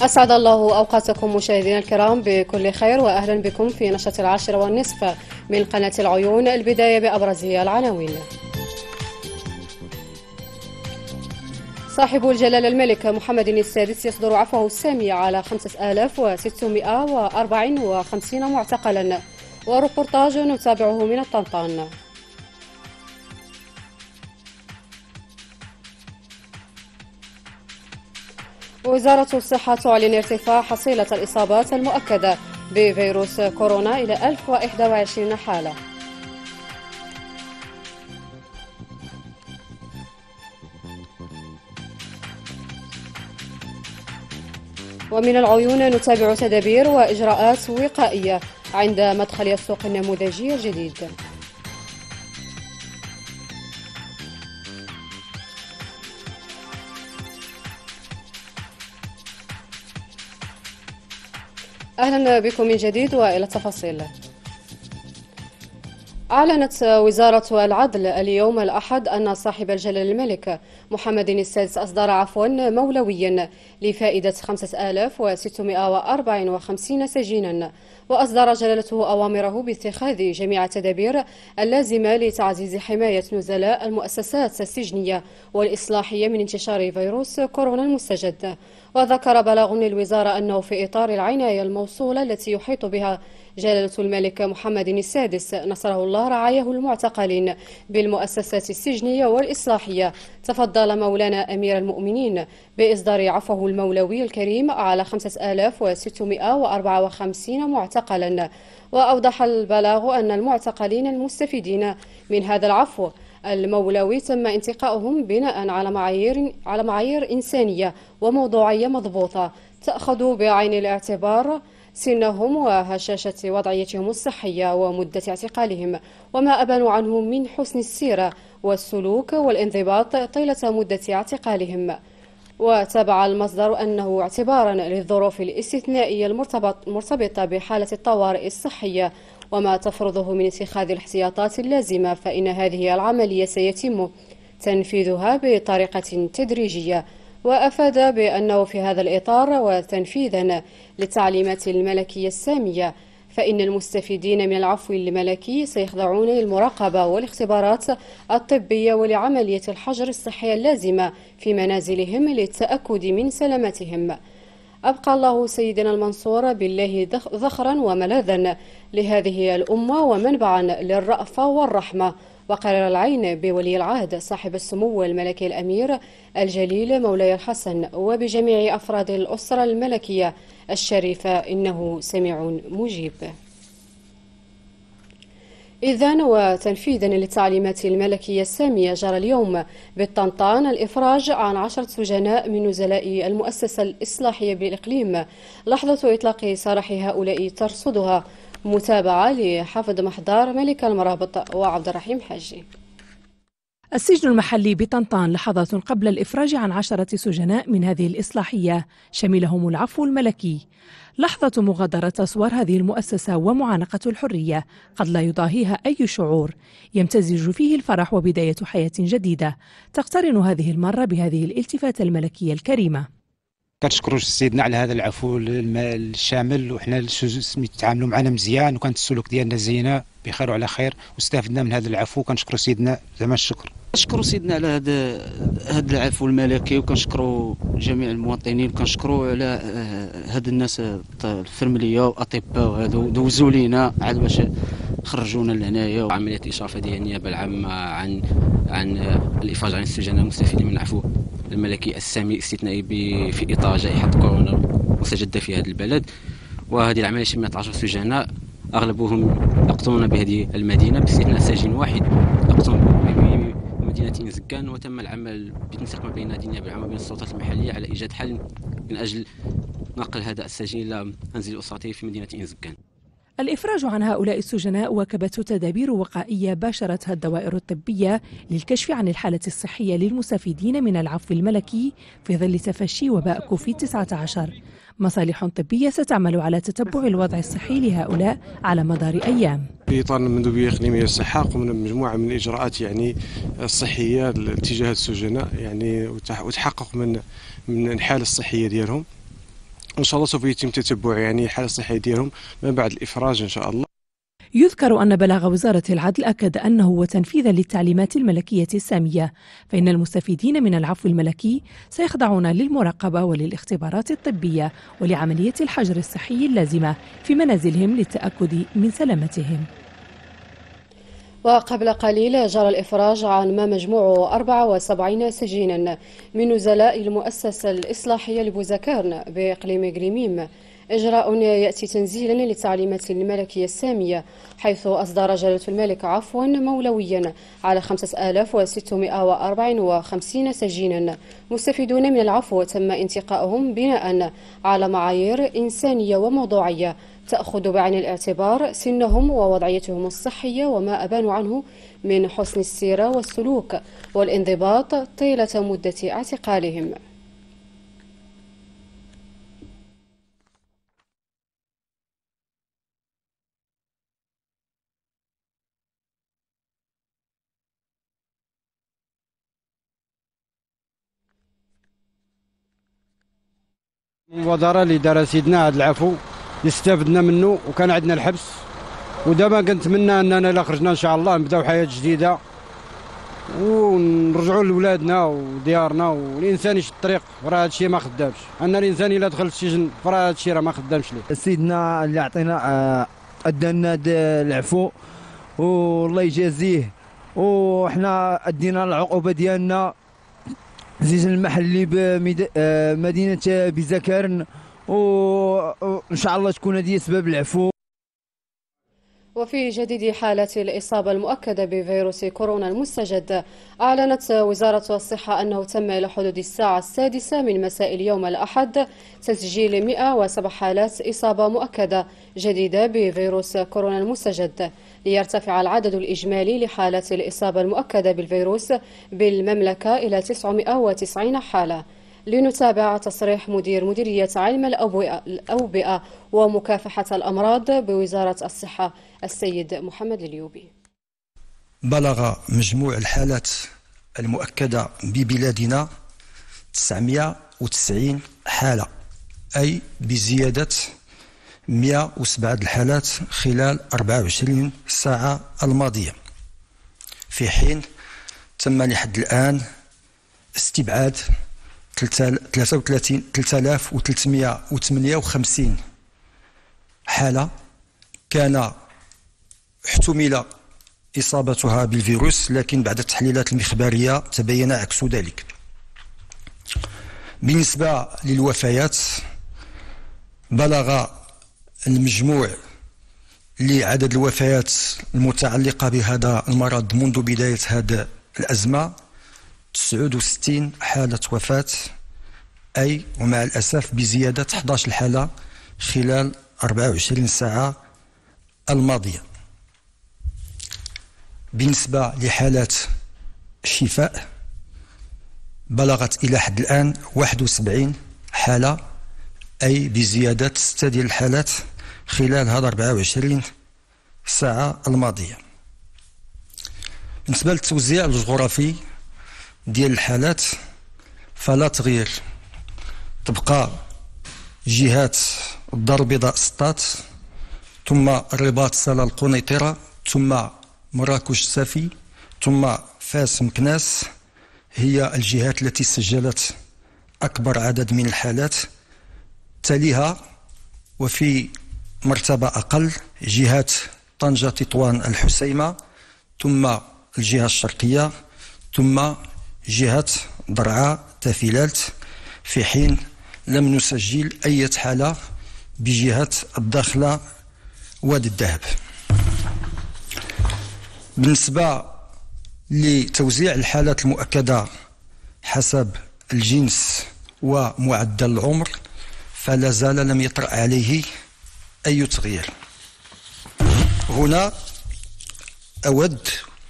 أسعد الله أوقاتكم مشاهدينا الكرام بكل خير، وأهلا بكم في نشرة 10:30 من قناة العيون. البداية بأبرز العناوين. صاحب الجلالة الملك محمد السادس يصدر عفوه السامي على 5654 معتقلا، وريبورتاج نتابعه من الطنطان. وزارة الصحة تعلن ارتفاع حصيلة الإصابات المؤكدة بفيروس كورونا إلى 1021 حالة. ومن العيون نتابع تدابير وإجراءات وقائية عند مدخل السوق النموذجي الجديد. أهلا بكم من جديد وإلى التفاصيل. أعلنت وزارة العدل اليوم الأحد أن صاحب الجلالة الملك محمد السادس أصدر عفوا مولويا لفائدة 5654 سجينا، وأصدر جلالته أوامره باتخاذ جميع التدابير اللازمة لتعزيز حماية نزلاء المؤسسات السجنية والإصلاحية من انتشار فيروس كورونا المستجد. وذكر بلاغ للوزارة أنه في إطار العناية الموصولة التي يحيط بها جلالة الملك محمد السادس نصره الله رعايه المعتقلين بالمؤسسات السجنية والإصلاحية، تفضل مولانا أمير المؤمنين بإصدار عفوه المولوي الكريم على 5654 معتقلا. وأوضح البلاغ أن المعتقلين المستفيدين من هذا العفو المولوي تم انتقائهم بناء على معايير إنسانية وموضوعية مضبوطة تأخذ بعين الاعتبار سنهم وهشاشة وضعيتهم الصحية ومدة اعتقالهم، وما أبانوا عنه من حسن السيرة والسلوك والانضباط طيلة مدة اعتقالهم. وتابع المصدر أنه اعتبارا للظروف الاستثنائية المرتبطة بحالة الطوارئ الصحية وما تفرضه من اتخاذ الاحتياطات اللازمة، فإن هذه العملية سيتم تنفيذها بطريقة تدريجية. وأفاد بأنه في هذا الإطار وتنفيذا للتعليمات الملكية السامية، فإن المستفيدين من العفو الملكي سيخضعون للمراقبة والاختبارات الطبية ولعملية الحجر الصحي اللازمة في منازلهم للتأكد من سلامتهم. أبقى الله سيدنا المنصور بالله ذخرا وملاذا لهذه الأمة ومنبعا للرأفة والرحمة، وقرر العين بولي العهد صاحب السمو الملكي الأمير الجليل مولاي الحسن وبجميع أفراد الأسرة الملكية الشريفة إنه سميع مجيب. إذن وتنفيذا للتعليمات الملكية السامية، جرى اليوم بالطنطان الإفراج عن 10 سجناء من نزلاء المؤسسة الإصلاحية بالإقليم. لحظة إطلاق سراح هؤلاء ترصدها متابعة لحافظ محضار ملك المرابط وعبد الرحيم حاجي. السجن المحلي بطنطان لحظات قبل الإفراج عن 10 سجناء من هذه الإصلاحية شملهم العفو الملكي. لحظة مغادرة أسوار هذه المؤسسة ومعانقة الحرية قد لا يضاهيها أي شعور، يمتزج فيه الفرح وبداية حياة جديدة تقترن هذه المرة بهذه الالتفاتة الملكية الكريمة. كنشكروا سيدنا على هذا العفو الشامل، وحنا تعاملوا معنا مزيان، وكانت السلوك ديالنا زينه بخير وعلى خير، واستفدنا من هذا العفو. كنشكروا سيدنا زعما الشكر. كنشكروا سيدنا على هذا العفو الملكي، وكنشكروا جميع المواطنين، وكنشكروا على هاد الناس الفرمليه واطباء وهادو دوزوا لينا عاد باش خرجونا لهنايا. عمليه الاشراف ديال النيابه العامه عن الافراج عن السجناء المستفيدين من العفو الملكي السامي الاستثنائي في اطار جائحه كورونا مستجده في هذا البلد. وهذه العمليه شملت 10 سجناء اغلبهم يقطنون بهذه المدينه باستثناء سجين واحد يقطن بمدينه زكان. وتم العمل بالتنسيق ما بين هذه النيابه العامه وبين السلطات المحليه على ايجاد حل من اجل نقل هذا السجين الى منزل اسرته في مدينه زكان. الإفراج عن هؤلاء السجناء واكبت تدابير وقائية باشرتها الدوائر الطبية للكشف عن الحالة الصحية للمستفيدين من العفو الملكي في ظل تفشي وباء كوفيد-19. مصالح طبية ستعمل على تتبع الوضع الصحي لهؤلاء على مدار أيام. في إطار المندوبية الإقليمية للصحة قمنا بمجموعة من الإجراءات الصحية لاتجاه السجناء وتحقق من الحالة الصحية ديالهم. وان شاء الله سوف يتم تتبع يعني الحاله الصحيه ديالهم ما بعد الافراج ان شاء الله. يذكر أن بلاغ وزارة العدل أكد أنه وتنفيذا للتعليمات الملكية السامية، فإن المستفيدين من العفو الملكي سيخضعون للمراقبة وللاختبارات الطبية ولعملية الحجر الصحي اللازمة في منازلهم للتأكد من سلامتهم. وقبل قليل جرى الإفراج عن ما مجموعه 74 سجينا من نزلاء المؤسسة الإصلاحية لبوزكارن بإقليم غريميم، إجراء يأتي تنزيلا للتعليمات الملكية السامية، حيث أصدر جلالة الملك عفوا مولويا على 5654 سجينا مستفيدون من العفو تم انتقائهم بناء على معايير إنسانية وموضوعية تأخذ بعين الاعتبار سنهم ووضعيتهم الصحية وما أبانوا عنه من حسن السيرة والسلوك والانضباط طيلة مدة اعتقالهم. المبادرة اللي دار سيدنا هذا العفو استفدنا منه، وكان عندنا الحبس، ودابا كنتمنى اننا الا خرجنا ان شاء الله نبداو حياه جديده ونرجعوا لولادنا وديارنا، والانسان يشد الطريق راه هذا الشيء ما خدامش، ان الانسان الا دخل السجن راه هذا الشيء راه ما خدامش ليه. سيدنا اللي عطينا ادانا العفو والله يجازيه، وحنا ادينا العقوبه ديالنا زيد المحلي بمدينه بيزاكارن، وان شاء الله تكون هذه سبب العفو. وفي جديد حالة الإصابة المؤكدة بفيروس كورونا المستجد، أعلنت وزارة الصحة أنه تم إلى حدود الساعة 6 من مساء اليوم الأحد تسجيل 107 حالات إصابة مؤكدة جديدة بفيروس كورونا المستجد، ليرتفع العدد الإجمالي لحالات الإصابة المؤكدة بالفيروس بالمملكة إلى 990 حالة. لنتابع تصريح مديرية علم الأوبئة ومكافحة الأمراض بوزارة الصحة السيد محمد اليوبي. بلغ مجموع الحالات المؤكدة ببلادنا 990 حالة، أي بزيادة 107 الحالات خلال 24 ساعة الماضية، في حين تم لحد الآن استبعاد 3358 حالة كان احتمل إصابتها بالفيروس، لكن بعد التحليلات المخبارية تبين عكس ذلك. بالنسبة للوفيات، بلغ المجموع لعدد الوفيات المتعلقة بهذا المرض منذ بداية هذه الأزمة 69 حالة وفاة، أي ومع الأسف بزيادة 11 حالة خلال 24 ساعة الماضية. بالنسبة لحالات الشفاء، بلغت إلى حد الآن 71 حالة، أي بزيادة 6 ديال الحالات خلال هذا 24 ساعة الماضية. بالنسبة للتوزيع الجغرافي ديال الحالات فلا تغيير، تبقى جهات الدار البيضاء سطات، ثم الرباط سلا القنيطرة، ثم مراكش سافي، ثم فاس مكناس هي الجهات التي سجلت أكبر عدد من الحالات. تليها وفي مرتبة أقل جهات طنجة تطوان الحسيمة، ثم الجهة الشرقية، ثم جهة درعا تافيلالت، في حين لم نسجل أي حالة بجهة الداخلة وادي الذهب. بالنسبة لتوزيع الحالات المؤكدة حسب الجنس ومعدل العمر، فلا زال لم يطرأ عليه أي تغيير. هنا أود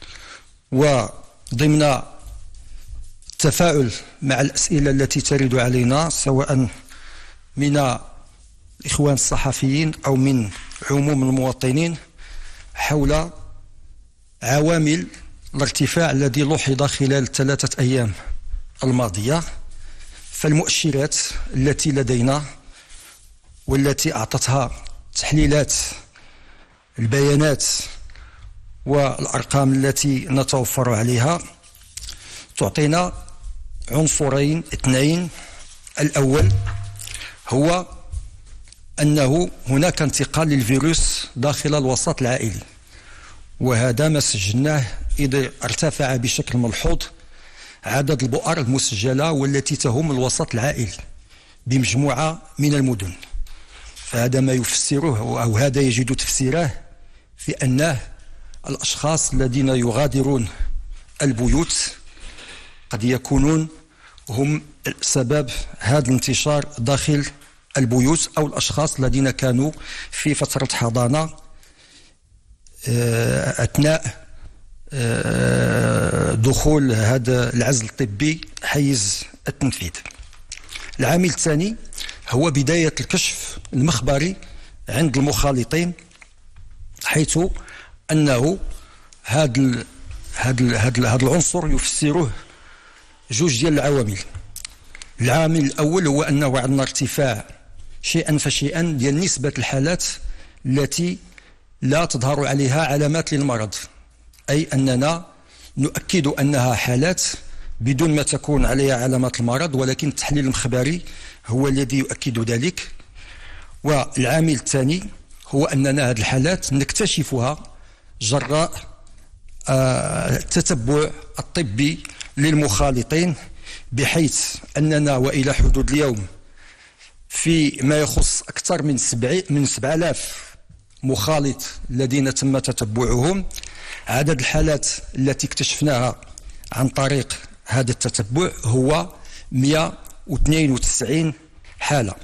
وضمن التفاعل مع الأسئلة التي ترد علينا سواء من الإخوان الصحفيين أو من عموم المواطنين حول عوامل الارتفاع الذي لوحظ خلال 3 أيام الماضية، فالمؤشرات التي لدينا والتي أعطتها تحليلات البيانات والأرقام التي نتوفر عليها تعطينا عنصرين اثنين. الأول هو أنه هناك انتقال للفيروس داخل الوسط العائلي، وهذا ما سجلناه إذا ارتفع بشكل ملحوظ عدد البؤر المسجلة والتي تهم الوسط العائلي بمجموعة من المدن. فهذا ما يفسره أو هذا يجد تفسيره في أن الأشخاص الذين يغادرون البيوت قد يكونون هم سبب هذا الانتشار داخل البيوت، أو الأشخاص الذين كانوا في فترة حضانة أثناء دخول هذا العزل الطبي حيز التنفيذ. العامل الثاني هو بداية الكشف المخبري عند المخالطين، حيث أنه هذا العنصر يفسره جوج ديال العوامل. العامل الأول هو أنه عندنا ارتفاع شيئا فشيئا ديال نسبة الحالات التي لا تظهر عليها علامات للمرض، أي أننا نؤكد أنها حالات بدون ما تكون عليها علامات المرض، ولكن التحليل المخبري هو الذي يؤكد ذلك. والعامل الثاني هو أننا هذه الحالات نكتشفها جراء التتبع الطبي للمخالطين، بحيث أننا وإلى حدود اليوم في ما يخص أكثر من 7000 مخالط الذين تم تتبعهم. عدد الحالات التي اكتشفناها عن طريق هذا التتبع هو 192 حالة.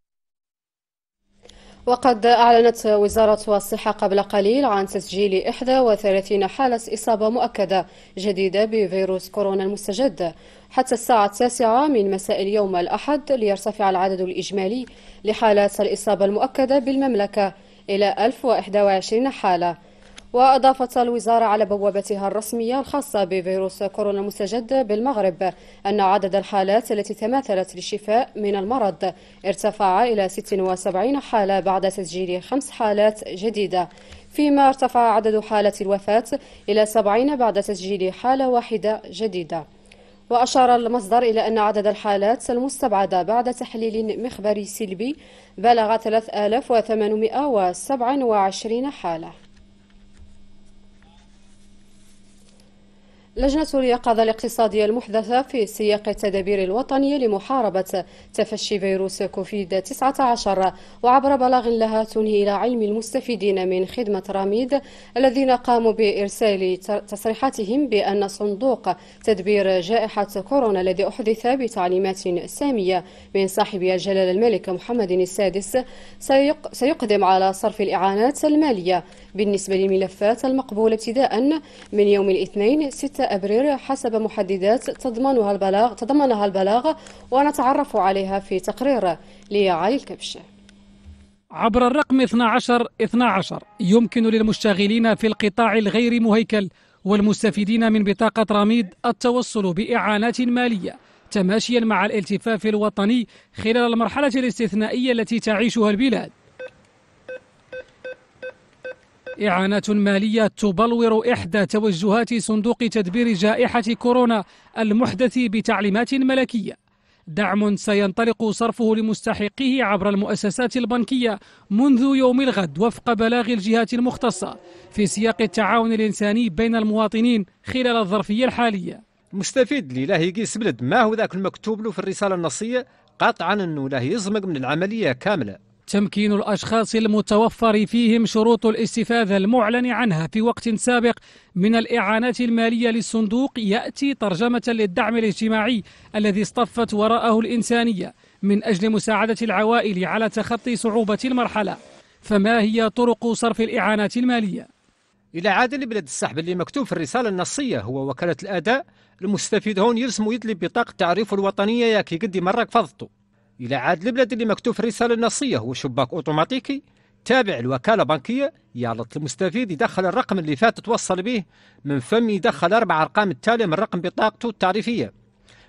وقد أعلنت وزارة الصحة قبل قليل عن تسجيل 31 حالة إصابة مؤكدة جديدة بفيروس كورونا المستجد حتى الساعة 9 من مساء اليوم الأحد، ليرتفع العدد الإجمالي لحالات الإصابة المؤكدة بالمملكة إلى 1021 حالة. وأضافت الوزارة على بوابتها الرسمية الخاصة بفيروس كورونا المستجد بالمغرب أن عدد الحالات التي تماثلت للشفاء من المرض ارتفع إلى 76 حالة بعد تسجيل 5 حالات جديدة، فيما ارتفع عدد حالات الوفاة إلى 70 بعد تسجيل حالة واحدة جديدة. وأشار المصدر إلى أن عدد الحالات المستبعدة بعد تحليل مخبري سلبي بلغ 3827 حالة. لجنة اليقظة الاقتصادية المحدثة في سياق التدابير الوطنية لمحاربة تفشي فيروس كوفيد-19 وعبر بلاغ لها تنهي إلى علم المستفيدين من خدمة راميد الذين قاموا بإرسال تصريحاتهم بأن صندوق تدبير جائحة كورونا الذي أحدث بتعليمات سامية من صاحب الجلالة الملك محمد السادس سيقدم على صرف الإعانات المالية بالنسبة للملفات المقبولة ابتداء من يوم الاثنين 6 أبريل حسب محددات تضمنها البلاغ، ونتعرف عليها في تقرير لعلي الكبش. عبر الرقم 1212 يمكن للمشتغلين في القطاع الغير مهيكل والمستفيدين من بطاقة راميد التوصل بإعانات مالية تماشيا مع الالتفاف الوطني خلال المرحلة الاستثنائية التي تعيشها البلاد. إعانات مالية تبلور إحدى توجهات صندوق تدبير جائحة كورونا المحدث بتعليمات ملكية، دعم سينطلق صرفه لمستحقيه عبر المؤسسات البنكية منذ يوم الغد وفق بلاغ الجهات المختصة في سياق التعاون الإنساني بين المواطنين خلال الظرفية الحالية. المستفيد اللي لا يقيس بلد ما هو ذاك المكتوب له في الرسالة النصية قطعا أنه لا يزمق من العملية كاملة. تمكين الأشخاص المتوفر فيهم شروط الاستفادة المعلن عنها في وقت سابق من الإعانات المالية للصندوق يأتي ترجمة للدعم الاجتماعي الذي اصطفت وراءه الإنسانية من أجل مساعدة العوائل على تخطي صعوبة المرحلة. فما هي طرق صرف الإعانات المالية؟ إلى عاد لبلاد السحب اللي مكتوب في الرسالة النصية هو وكالة الأداء، المستفيد هون يرسم ويدلي بطاقة تعريفه الوطنية يا كي قدي مرة فضته. إلى عاد البلاد اللي مكتوب في الرسالة النصية هو شباك أوتوماتيكي تابع الوكالة بنكية، يعلط المستفيد يدخل الرقم اللي فات توصل به من فم يدخل 4 أرقام التالية من رقم بطاقته التعريفية.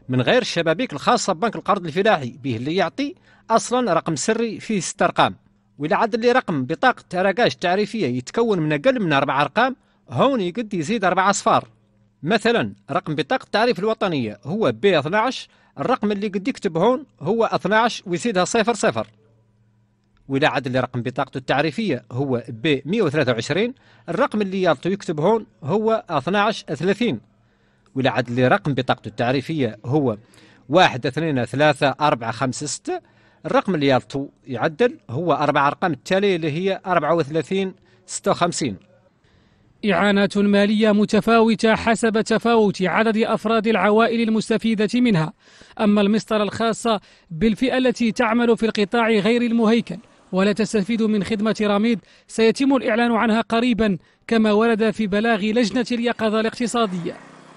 من غير الشبابيك الخاصة ببنك القرض الفلاحي به اللي يعطي أصلا رقم سري فيه 6 أرقام. وإلا عاد اللي رقم بطاقة تراكاش تعريفية يتكون من أقل من 4 أرقام، هون يقد يزيد 4 أصفار. مثلا رقم بطاقة التعريف الوطنية هو B12، الرقم اللي قد يكتب هون هو 12 ويزيدها 00. وإلا عاد اللي رقم بطاقته التعريفية هو B123، الرقم اللي يالطو يكتب هون هو 1230. وإلا عاد اللي رقم بطاقته التعريفية هو 1 2 3 4 5 6، الرقم اللي يالطو يعدل هو 4 أرقام التالية اللي هي 34 56. إعانات مالية متفاوتة حسب تفاوت عدد أفراد العوائل المستفيدة منها. أما المسطرة الخاصة بالفئة التي تعمل في القطاع غير المهيكل ولا تستفيد من خدمة رميد سيتم الإعلان عنها قريبا، كما ورد في بلاغ لجنة اليقظة الاقتصادية.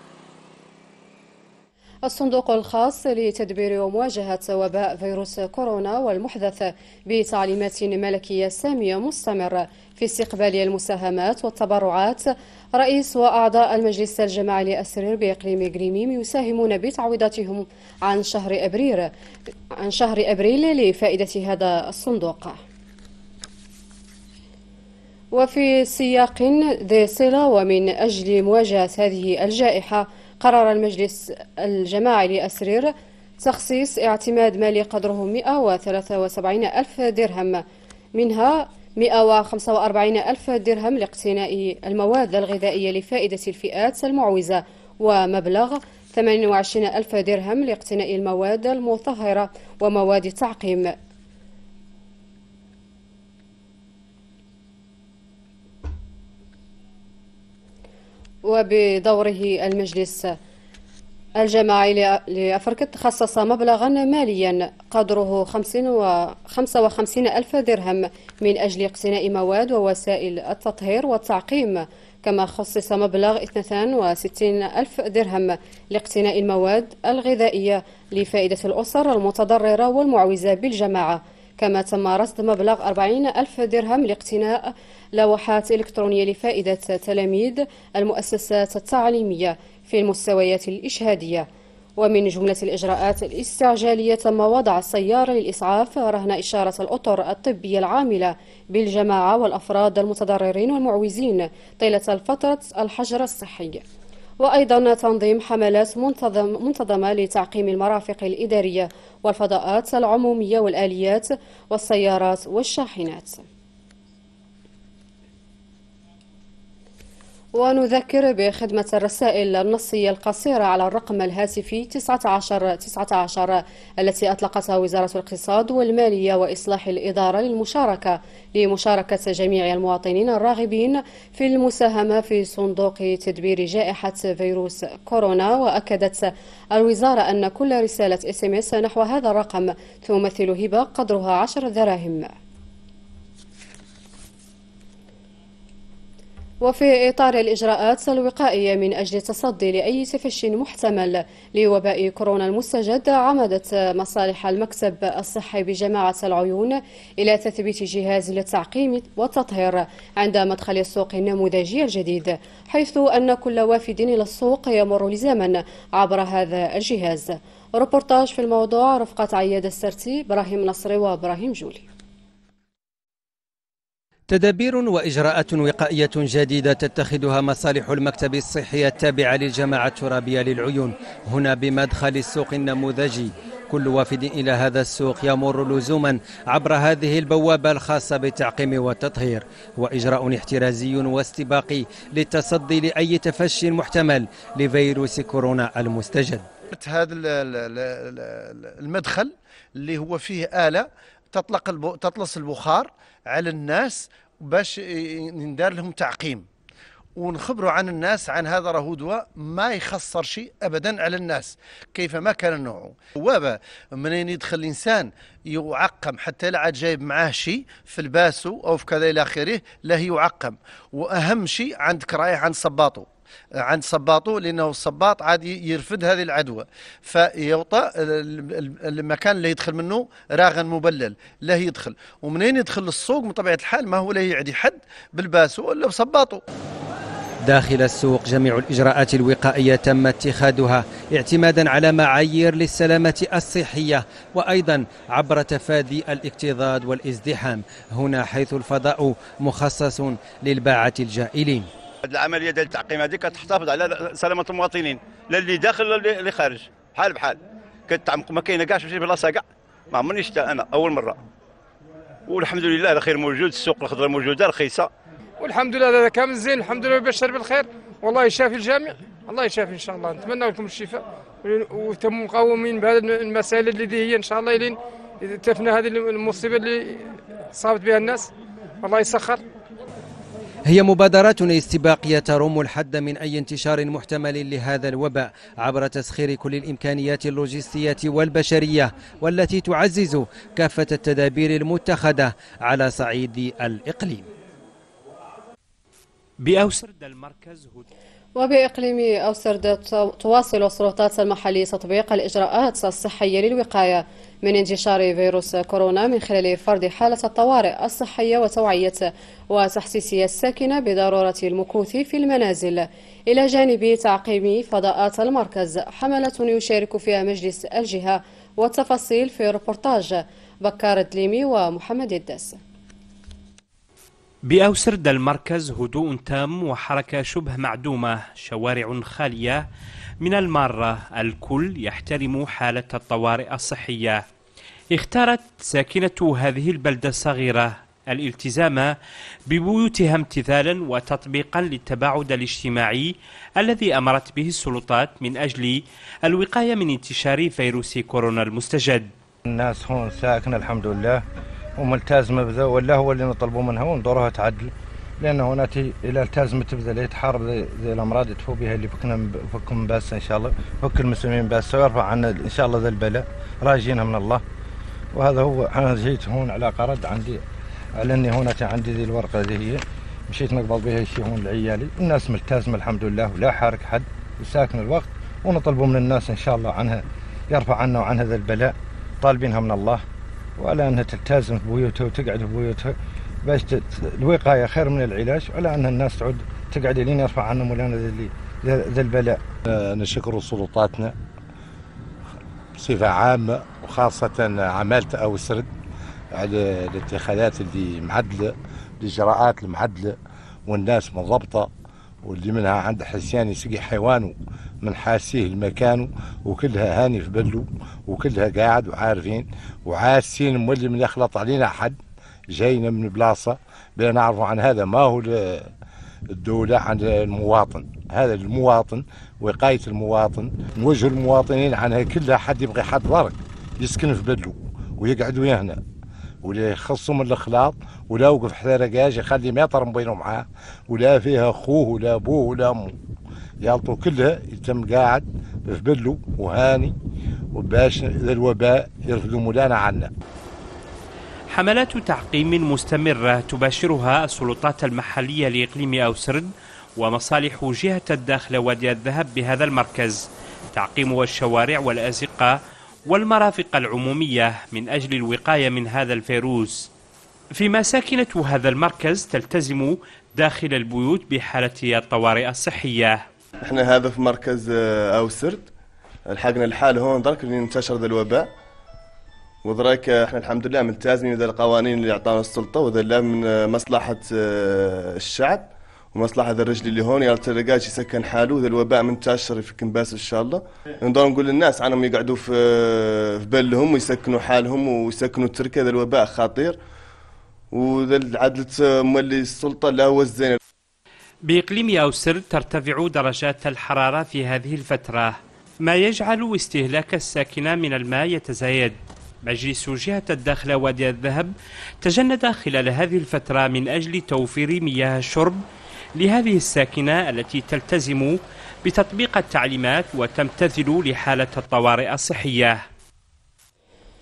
الصندوق الخاص لتدبير ومواجهة وباء فيروس كورونا والمحدث بتعليمات ملكية سامية مستمر في استقبال المساهمات والتبرعات. رئيس وأعضاء المجلس الجماعي لأسرير بإقليم قريميم يساهمون بتعويضاتهم عن شهر أبريل لفائدة هذا الصندوق. وفي سياق ذي صلة ومن أجل مواجهة هذه الجائحة، قرر المجلس الجماعي لأسرير تخصيص اعتماد مالي قدره 173 ألف درهم، منها 145 ألف درهم لاقتناء المواد الغذائية لفائدة الفئات المعوزة، ومبلغ 28 ألف درهم لاقتناء المواد المطهرة ومواد التعقيم. وبدوره المجلس الجماعي لأفريقيا خصص مبلغا ماليا قدره 55 ألف درهم من أجل اقتناء مواد ووسائل التطهير والتعقيم، كما خصص مبلغ 62 ألف درهم لاقتناء المواد الغذائية لفائدة الأسر المتضررة والمعوزة بالجماعة، كما تم رصد مبلغ 40 ألف درهم لاقتناء لوحات إلكترونية لفائدة تلاميذ المؤسسات التعليمية في المستويات الإشهادية. ومن جملة الإجراءات الاستعجالية تم وضع السيارة للإسعاف رهن إشارة الأطر الطبية العاملة بالجماعة والأفراد المتضررين والمعوزين طيلة فترة الحجر الصحي. وأيضا تنظيم حملات منتظمة لتعقيم المرافق الإدارية والفضاءات العمومية والآليات والسيارات والشاحنات. ونذكر بخدمة الرسائل النصية القصيرة على الرقم الهاتفي 1919 التي أطلقتها وزارة الاقتصاد والمالية وإصلاح الإدارة لمشاركة جميع المواطنين الراغبين في المساهمة في صندوق تدبير جائحة فيروس كورونا. وأكدت الوزارة أن كل رسالة SMS نحو هذا الرقم تمثل هبة قدرها 10 دراهم. وفي إطار الإجراءات الوقائية من أجل التصدي لأي تفشي محتمل لوباء كورونا المستجد، عمدت مصالح المكتب الصحي بجماعة العيون إلى تثبيت جهاز للتعقيم والتطهير عند مدخل السوق النموذجي الجديد، حيث أن كل وافد إلى السوق يمر لزاما عبر هذا الجهاز. روبورتاج في الموضوع رفقة عياد السرتي، إبراهيم نصري وإبراهيم جولي. تدابير وإجراءات وقائية جديدة تتخذها مصالح المكتب الصحي التابعة للجماعة الترابية للعيون هنا بمدخل السوق النموذجي. كل وافد إلى هذا السوق يمر لزوما عبر هذه البوابة الخاصة بالتعقيم والتطهير، وإجراء احترازي واستباقي للتصدي لأي تفشي محتمل لفيروس كورونا المستجد. هذا المدخل اللي هو فيه آلة تطلس البخار على الناس باش ندار لهم تعقيم، ونخبروا عن الناس عن هذا راهو دواء ما يخسر شيء ابدا على الناس كيفما كان نوعه. بوابه منين يدخل الانسان يعقم حتى لا عاد جايب معاه شيء في لباسه او في كذا الى اخره، لا يعقم. واهم شيء عندك رايح عند صباطه لانه الصباط عاد يرفد هذه العدوى، فيوطى المكان اللي يدخل منه راغن مبلل لا يدخل. ومنين يدخل السوق بطبيعه الحال ما هو لا يعدي حد بلباسه ولا بصباطه. داخل السوق جميع الإجراءات الوقائية تم اتخاذها اعتمادا على معايير للسلامة الصحية، وأيضا عبر تفادي الاكتظاظ والازدحام هنا حيث الفضاء مخصص للباعة الجائلين. العملية ديال التعقيم هذه كتحتفظ على سلامة المواطنين، لا اللي داخل ولا اللي خارج، بحال بحال كتعمق. ما كاينه كاع شي بلاصه كاع ما عمرني شفتها انا اول مره، والحمد لله الخير موجود، السوق الخضراء موجوده رخيصه، والحمد لله هذا كامل زين، الحمد لله بشر بالخير، والله يشافي الجميع، الله يشافي ان شاء الله. نتمنى لكم الشفاء وتم مقاومين بهذه المسائل اللي هي ان شاء الله الين تفنى هذه المصيبه اللي صابت بها الناس، الله يسخر. هي مبادرات استباقية ترم الحد من أي انتشار محتمل لهذا الوباء عبر تسخير كل الإمكانيات اللوجستية والبشرية، والتي تعزز كافة التدابير المتخذة على صعيد الإقليم. بأوسرد المركز وبإقليم أوسرد تواصل السلطات المحلية تطبيق الإجراءات الصحية للوقاية من انتشار فيروس كورونا من خلال فرض حالة الطوارئ الصحية وتوعية وتحسيس الساكنة بضرورة المكوث في المنازل، إلى جانب تعقيم فضاءات المركز حملة يشارك فيها مجلس الجهة. والتفاصيل في ريبورتاج بكار الدليمي ومحمد الداس. بأوسرد المركز هدوء تام وحركة شبه معدومة، شوارع خالية من المارة، الكل يحترم حالة الطوارئ الصحية. اختارت ساكنة هذه البلدة الصغيرة الالتزام ببيوتها امتثالا وتطبيقا للتباعد الاجتماعي الذي أمرت به السلطات من أجل الوقاية من انتشار فيروس كورونا المستجد. الناس هون ساكنة الحمد لله وملتزمة بذا، ولا هو اللي نطلبوا منها وندورها تعدل، لأنه هنا إلى التزمت بذا اللي تحارب زي الأمراض يتفوا بها اللي فكم باسة إن شاء الله، فك المسلمين باسة ويرفع عنا إن شاء الله ذا البلاء، راجينها من الله. وهذا هو. أنا جيت هون على قرض عندي، على أني هنا عندي ذي الورقة ذي، هي مشيت نقبض بها شيء هون لعيالي. الناس ملتزمة الحمد لله ولا حارك حد وساكن الوقت، ونطلبوا من الناس إن شاء الله عنها يرفع عنا وعن هذا البلاء، طالبينها من الله، وعلى أنها تلتزم في بيوتها وتقعد في بيوتها باش الوقاية خير من العلاج، وعلى أن الناس تعود تقعد لين يرفع عنا مولانا ذا البلاء. نشكر سلطاتنا بصفة عامة وخاصة عمالة أوسرد على الاتخاذات اللي معدلة، الإجراءات المعدلة، والناس منضبطة، واللي منها عنده حسيان يسقي حيوانه من حاسيه المكان، وكلها هاني في بلو، وكلها قاعد وعارفين وعاسين، مولي من يخلط علينا حد جاينا من بلاصة بلا نعرفوا عن هذا ما هو الدولة، عن المواطن. هذا المواطن، وقاية المواطن، نوجه المواطنين عنها كلها. حد يبغي حد ضرك يسكن في بلو ويقعد ويا هنا، ولا يخصوا من الاخلاط، ولا وقف حدا رقاج يخلي متر بينه معاه، ولا فيها اخوه ولا ابوه ولا امه، يالطوا كلها يتم قاعد في بلو وهاني، وباش ذا الوباء يرفدوا مولانا عنا. حملات تعقيم مستمرة تباشرها السلطات المحلية لإقليم أوسرد ومصالح جهة الداخل وادي الذهب بهذا المركز، تعقيم الشوارع والأزقة والمرافق العمومية من أجل الوقاية من هذا الفيروس، فيما ساكنة هذا المركز تلتزم داخل البيوت بحالة الطوارئ الصحية. احنا هذا في مركز أوسرد، لحقنا الحالة هون درك اللي انتشر ذا الوباء، ودراك احنا الحمد لله ملتزمين بذا القوانين اللي اعطانا السلطة، وذا من مصلحة الشعب ومصلحة ذا الرجل اللي هون يلتقاش يسكن حاله، ذا الوباء منتشر في كنباس ان شاء الله. نقدر نقول للناس عنهم يقعدوا في بلهم ويسكنوا حالهم ويسكنوا التركة، ذا الوباء خطير، وذا العدل مولي السلطة لا هو الزين. بإقليم أوسرد ترتفع درجات الحرارة في هذه الفترة، ما يجعل استهلاك الساكنة من الماء يتزايد. مجلس جهة الداخل وادي الذهب تجند خلال هذه الفترة من أجل توفير مياه الشرب لهذه الساكنة التي تلتزم بتطبيق التعليمات وتمتثل لحالة الطوارئ الصحية.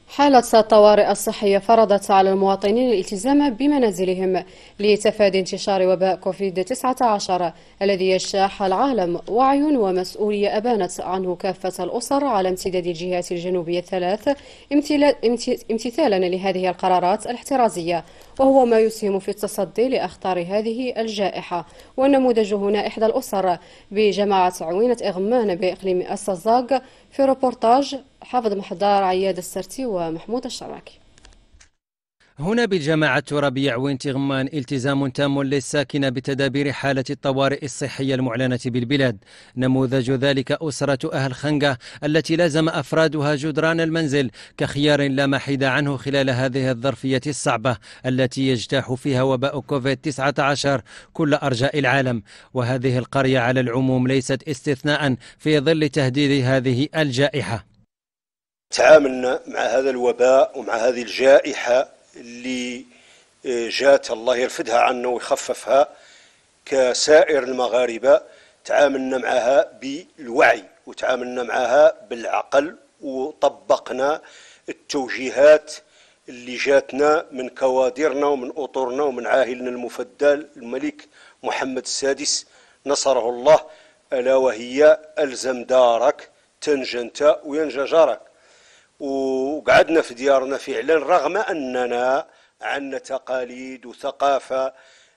حالة الطوارئ الصحية فرضت على المواطنين الالتزام بمنازلهم لتفادي انتشار وباء كوفيد-19 الذي يجتاح العالم. وعي ومسؤولية أبانت عنه كافة الأسر على امتداد الجهات الجنوبية الثلاث امتثالا لهذه القرارات الاحترازية، وهو ما يسهم في التصدي لأخطار هذه الجائحة. والنموذج هنا إحدى الأسر بجماعة عوينة إغمان بإقليم السزاق، في روبورتاج حافظ محضار عياد السرتي ومحمود الشراكي. هنا بالجماعة الترابية عوين تغمان التزام تام للساكنة بتدابير حالة الطوارئ الصحية المعلنة بالبلاد. نموذج ذلك أسرة أهل خنقة التي لازم أفرادها جدران المنزل كخيار لا محيد عنه خلال هذه الظرفية الصعبة التي يجتاح فيها وباء كوفيد-19 كل أرجاء العالم. وهذه القرية على العموم ليست استثناء في ظل تهديد هذه الجائحة. تعاملنا مع هذا الوباء ومع هذه الجائحة اللي جات الله يرفدها عنا ويخففها كسائر المغاربة. تعاملنا معها بالوعي وتعاملنا معها بالعقل، وطبقنا التوجيهات اللي جاتنا من كوادرنا ومن أطرنا ومن عاهلنا المفدى الملك محمد السادس نصره الله، ألا وهي ألزم دارك تنجى انت وينجى جارك. وقعدنا في ديارنا فعلا رغم أننا عندنا تقاليد وثقافة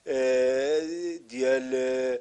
ديال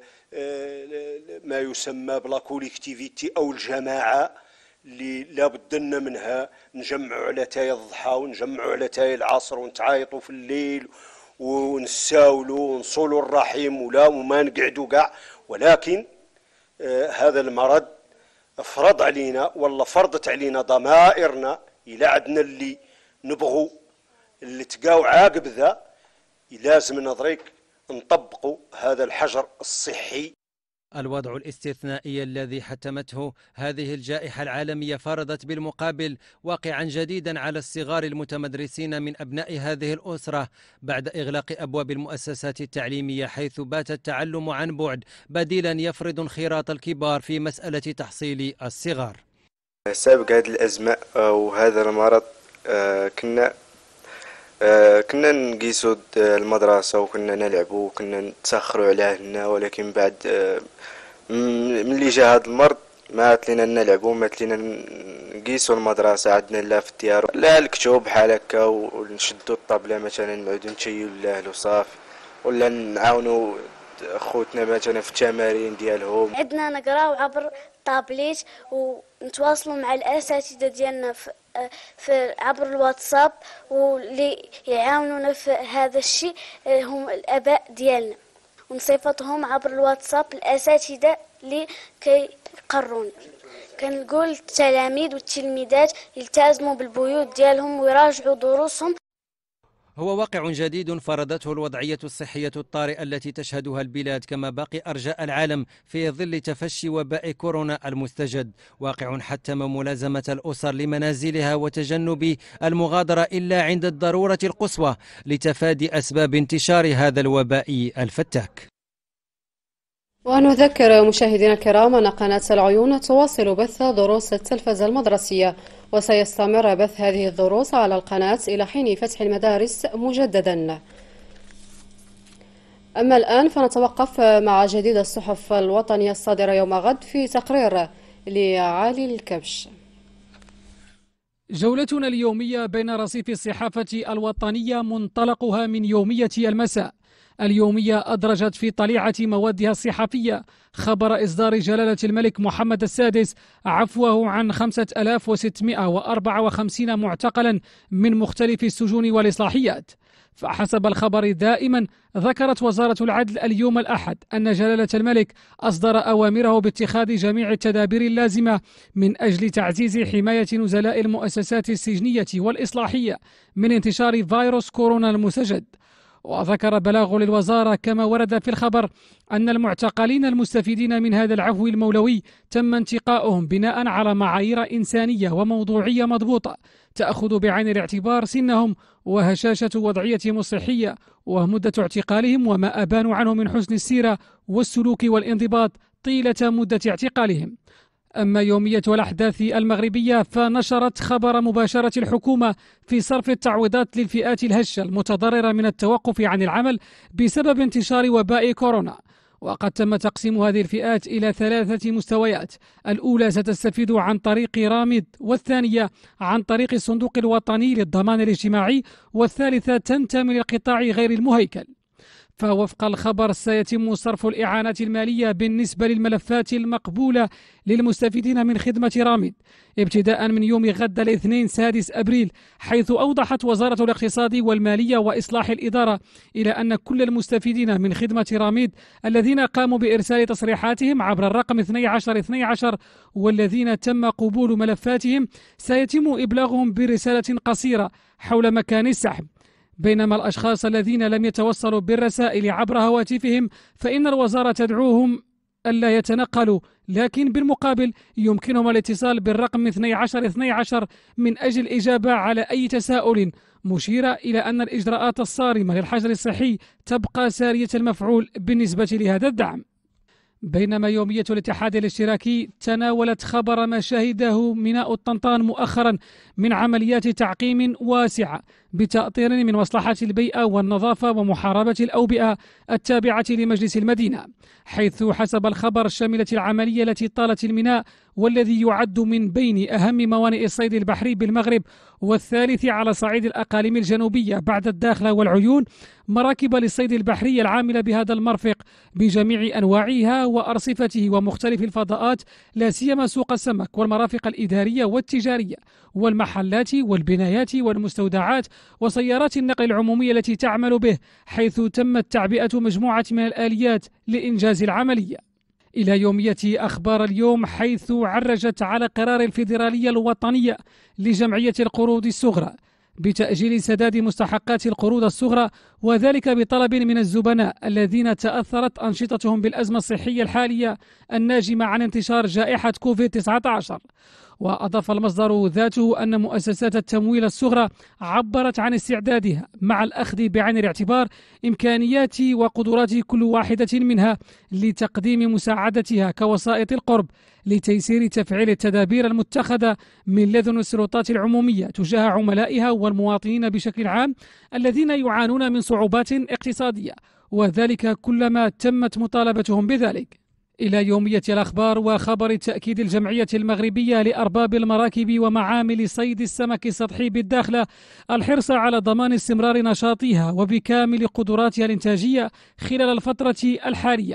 ما يسمى بلا كوليكتيفيتي أو الجماعة اللي لابد لنا منها. نجمعوا على تاي الضحى ونجمعوا على تاي العصر ونتعايطوا في الليل ونساولوا ونصولوا الرحيم وما نقعدوا كاع. ولكن هذا المرض فرض علينا ولا فرضت علينا ضمائرنا. إلا عدنا اللي نبغوا اللي تقاو عاقب ذا لازم نضريك نطبقوا هذا الحجر الصحي. الوضع الاستثنائي الذي حتمته هذه الجائحة العالمية فرضت بالمقابل واقعا جديدا على الصغار المتمدرسين من أبناء هذه الأسرة بعد إغلاق أبواب المؤسسات التعليمية، حيث بات التعلم عن بعد بديلا يفرض انخراط الكبار في مسألة تحصيل الصغار. سابق هذه الأزمة وهذا المرض كنا نقيسوا المدرسة وكنا نلعبوا وكنا نتسخروا على أهلنا، ولكن بعد ملي جا هذا المرض ما عاد لينا نلعبوا، ما عاد لينا نقيسوا المدرسة، عندنا لا في الديار لا الكتب بحال هكا، ونشدوا الطابلة مثلا نعودوا نتشيوا للأهل وصافي، ولا نعاونوا خوتنا مثلا في التمارين ديالهم. عندنا نقراو عبر الطابليت ونتواصلوا مع الأساتذة ديالنا في عبر الواتساب، واللي يعاونونا في هذا الشيء هم الآباء ديالنا، ونصيفطهم عبر الواتساب الأساتذة اللي كيقرونا. كنقول التلاميذ والتلميذات يلتزموا بالبيوت ديالهم ويراجعوا دروسهم. هو واقع جديد فرضته الوضعية الصحية الطارئة التي تشهدها البلاد كما باقي أرجاء العالم في ظل تفشي وباء كورونا المستجد. واقع حتم ملازمة الأسر لمنازلها وتجنب المغادرة إلا عند الضرورة القصوى لتفادي أسباب انتشار هذا الوباء الفتاك. ونذكر مشاهدينا الكرام أن قناة العيون تواصل بث دروس التلفزة المدرسية، وسيستمر بث هذه الدروس على القناة إلى حين فتح المدارس مجددا. أما الآن فنتوقف مع جديد الصحف الوطنية الصادرة يوم غد في تقرير لعالي الكبش. جولتنا اليومية بين رصيف الصحافة الوطنية منطلقها من يومية المساء. اليومية أدرجت في طليعة موادها الصحفية خبر إصدار جلالة الملك محمد السادس عفوه عن 5654 معتقلا من مختلف السجون والإصلاحيات. فحسب الخبر دائما ذكرت وزارة العدل اليوم الأحد أن جلالة الملك أصدر أوامره باتخاذ جميع التدابير اللازمة من أجل تعزيز حماية نزلاء المؤسسات السجنية والإصلاحية من انتشار فيروس كورونا المستجد. وذكر بلاغ للوزارة كما ورد في الخبر أن المعتقلين المستفيدين من هذا العفو المولوي تم انتقاؤهم بناء على معايير إنسانية وموضوعية مضبوطة تأخذ بعين الاعتبار سنهم وهشاشة وضعيتهم الصحية ومدة اعتقالهم وما أبانوا عنه من حسن السيرة والسلوك والانضباط طيلة مدة اعتقالهم. أما يومية الأحداث المغربية فنشرت خبر مباشرة الحكومة في صرف التعويضات للفئات الهشة المتضررة من التوقف عن العمل بسبب انتشار وباء كورونا. وقد تم تقسيم هذه الفئات إلى 3 مستويات: الأولى ستستفيد عن طريق رامد، والثانية عن طريق الصندوق الوطني للضمان الاجتماعي، والثالثة تنتمي للقطاع غير المهيكل. فوفق الخبر سيتم صرف الإعانات المالية بالنسبة للملفات المقبولة للمستفيدين من خدمة رامد ابتداء من يوم غد الاثنين 6 أبريل، حيث أوضحت وزارة الاقتصاد والمالية وإصلاح الإدارة إلى أن كل المستفيدين من خدمة رامد الذين قاموا بإرسال تصريحاتهم عبر الرقم 1212 والذين تم قبول ملفاتهم سيتم إبلاغهم برسالة قصيرة حول مكان السحب. بينما الأشخاص الذين لم يتوصلوا بالرسائل عبر هواتفهم فإن الوزارة تدعوهم ألا يتنقلوا، لكن بالمقابل يمكنهم الاتصال بالرقم 1212 من أجل الإجابة على أي تساؤل، مشيرة إلى أن الإجراءات الصارمة للحجر الصحي تبقى سارية المفعول بالنسبة لهذا الدعم. بينما يومية الاتحاد الاشتراكي تناولت خبر ما شهده ميناء الطنطان مؤخرا من عمليات تعقيم واسعة بتأطير من مصلحة البيئة والنظافة ومحاربة الأوبئة التابعة لمجلس المدينة، حيث حسب الخبر شملت العملية التي طالت الميناء والذي يعد من بين أهم موانئ الصيد البحري بالمغرب والثالث على صعيد الأقاليم الجنوبية بعد الداخلة والعيون مراكب للصيد البحري العاملة بهذا المرفق بجميع أنواعها وأرصفته ومختلف الفضاءات، لا سيما سوق السمك والمرافق الإدارية والتجارية والمحلات والبنايات والمستودعات وسيارات النقل العمومية التي تعمل به، حيث تمت تعبئة مجموعة من الآليات لإنجاز العملية. إلى يومية أخبار اليوم، حيث عرجت على قرار الفيدرالية الوطنية لجمعية القروض الصغرى بتأجيل سداد مستحقات القروض الصغرى، وذلك بطلب من الزبناء الذين تأثرت أنشطتهم بالأزمة الصحية الحالية الناجمة عن انتشار جائحة كوفيد-19. وأضاف المصدر ذاته أن مؤسسات التمويل الصغرى عبرت عن استعدادها مع الأخذ بعين الاعتبار إمكانيات وقدرات كل واحدة منها لتقديم مساعدتها كوسائط القرب لتيسير تفعيل التدابير المتخذة من لدن السلطات العمومية تجاه عملائها والمواطنين بشكل عام الذين يعانون من صعوبات اقتصادية، وذلك كلما تمت مطالبتهم بذلك. إلى يومية الأخبار وخبر تأكيد الجمعية المغربية لأرباب المراكب ومعامل صيد السمك السطحي بالداخلة الحرص على ضمان استمرار نشاطها وبكامل قدراتها الإنتاجية خلال الفترة الحالية.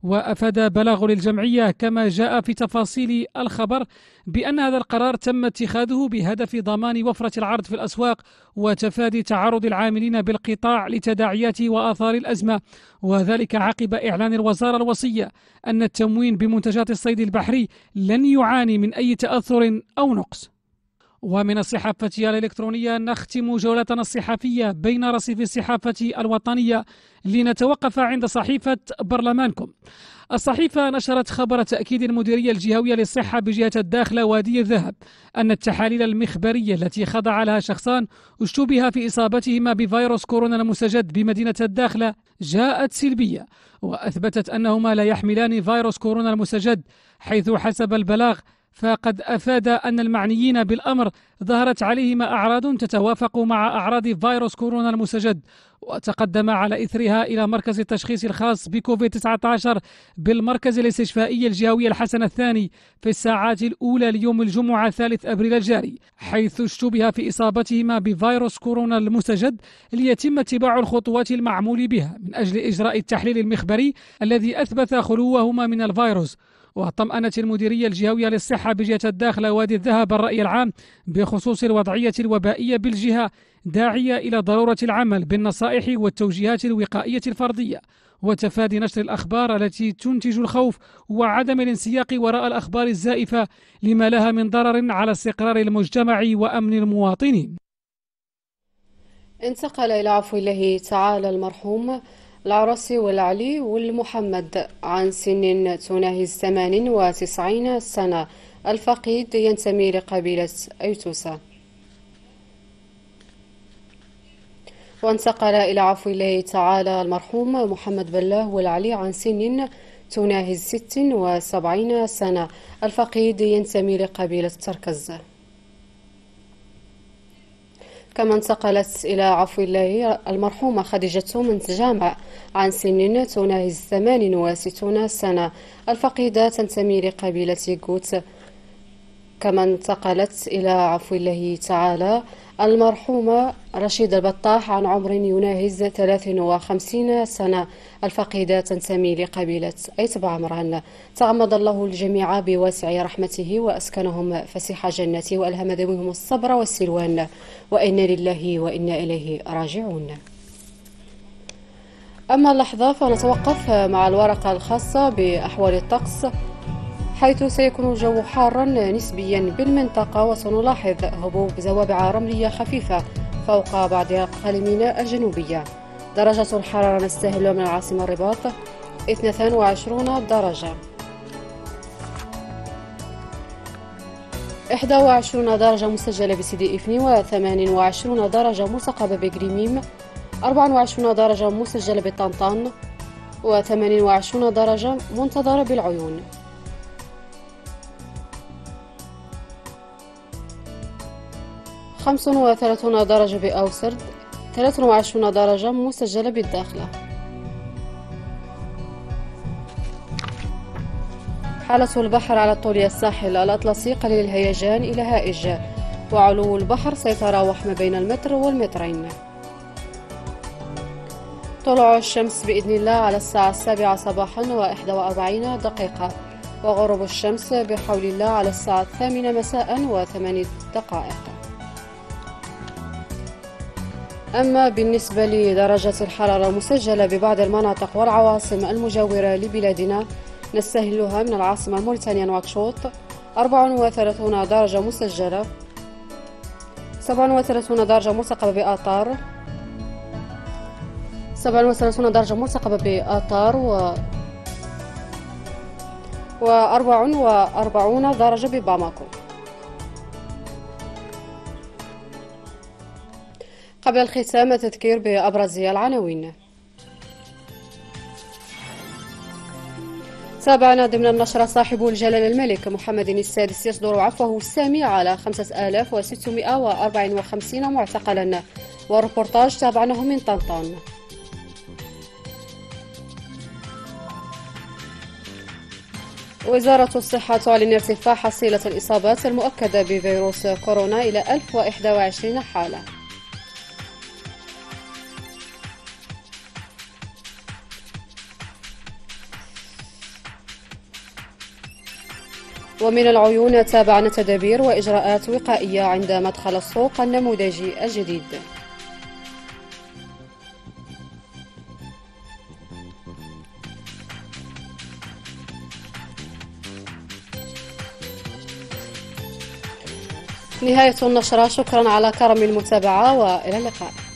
وأفاد بلاغ للجمعية كما جاء في تفاصيل الخبر بأن هذا القرار تم اتخاذه بهدف ضمان وفرة العرض في الأسواق وتفادي تعرض العاملين بالقطاع لتداعيات وآثار الأزمة، وذلك عقب إعلان الوزارة الوصية أن التموين بمنتجات الصيد البحري لن يعاني من أي تأثر أو نقص. ومن الصحافة الإلكترونية نختم جولتنا الصحفية بين رصيف الصحافة الوطنية لنتوقف عند صحيفة برلمانكم. الصحيفة نشرت خبر تأكيد المديرية الجهوية للصحة بجهة الداخلة وادي الذهب أن التحاليل المخبرية التي خضع لها شخصان اشتبه في إصابتهما بفيروس كورونا المستجد بمدينة الداخلة جاءت سلبية، وأثبتت أنهما لا يحملان فيروس كورونا المستجد، حيث حسب البلاغ فقد أفاد أن المعنيين بالأمر ظهرت عليهما أعراض تتوافق مع أعراض فيروس كورونا المستجد، وتقدم على إثرها إلى مركز التشخيص الخاص بكوفيد-19 بالمركز الاستشفائي الجهوي الحسن الثاني في الساعات الأولى ليوم الجمعة 3 أبريل الجاري، حيث اشتبه في إصابتهما بفيروس كورونا المستجد ليتم اتباع الخطوات المعمول بها من أجل إجراء التحليل المخبري الذي أثبت خلوهما من الفيروس. وطمأنت المديرية الجهوية للصحة بجهة الداخلة وادي الذهب الرأي العام بخصوص الوضعية الوبائية بالجهة، داعية إلى ضرورة العمل بالنصائح والتوجيهات الوقائية الفردية وتفادي نشر الأخبار التي تنتج الخوف وعدم الانسياق وراء الأخبار الزائفة لما لها من ضرر على استقرار المجتمع وأمن المواطنين. انتقل إلى عفو الله تعالى المرحوم العرسي والعلي والمحمد عن سن تناهز 98 سنة. الفقيد ينتمي لقبيلة أيتوسا. وانتقل إلى عفو الله تعالى المرحوم محمد بلاه والعلي عن سن تناهز 76 سنة. الفقيد ينتمي لقبيلة تركز. كما انتقلت إلى عفو الله المرحومة خديجة من جامع عن سن تناهز 68 سنة. الفقيدة تنتمي لقبيلة يغوت. كما انتقلت إلى عفو الله تعالى المرحومة رشيدة البطاح عن عمر يناهز 53 سنة. الفقيدة تنتمي لقبيلة أيتبع عمران. تغمد الله الجميع بواسع رحمته وأسكنهم فسيح جنته وألهم ذويهم الصبر والسلوان، وإنا لله وإنا إليه راجعون. أما اللحظة فنتوقف مع الورقة الخاصة بأحوال الطقس، حيث سيكون الجو حارا نسبيا بالمنطقة، وسنلاحظ هبوب زوابع رملية خفيفة فوق بعض الأقاليم الجنوبية. درجة الحرارة نستهل من العاصمة الرباط 22 درجة، 21 درجة مسجلة بسيدي إفني، و28 درجة مثقبة بقريميم، 24 درجة مسجلة بطنطان، و28 درجة منتظرة بالعيون. خمسة وثلاثون درجة بأوسرد، 23 درجة مسجلة بالداخلة. حالة البحر على طول الساحل الأطلسي قليل الهيجان إلى هائج، وعلو البحر سيتراوح ما بين المتر والمترين. طلوع الشمس بإذن الله على الساعة 7 صباحا و41 دقيقة، وغروب الشمس بحول الله على الساعة 8 مساء و8 دقائق. أما بالنسبة لدرجة الحرارة المسجلة ببعض المناطق والعواصم المجاورة لبلادنا، نستهلها من العاصمة موريتانيا نواكشوط 34 درجة مسجلة، 37 درجة مثقبة بآطار، 37 درجة مثقبة بآطار، و44 درجة بباماكو. قبل الختام تذكير بأبرز العناوين. تابعنا ضمن النشرة صاحب الجلالة الملك محمد السادس يصدر عفوه السامي على 5654 معتقلا، والربورتاج تابعناه من طنطان. وزارة الصحة تعلن ارتفاع حصيلة الإصابات المؤكدة بفيروس كورونا إلى 1021 حالة. ومن العيون تابعنا تدابير وإجراءات وقائية عند مدخل السوق النموذجي الجديد. نهاية النشرة، شكرا على كرم المتابعة وإلى اللقاء.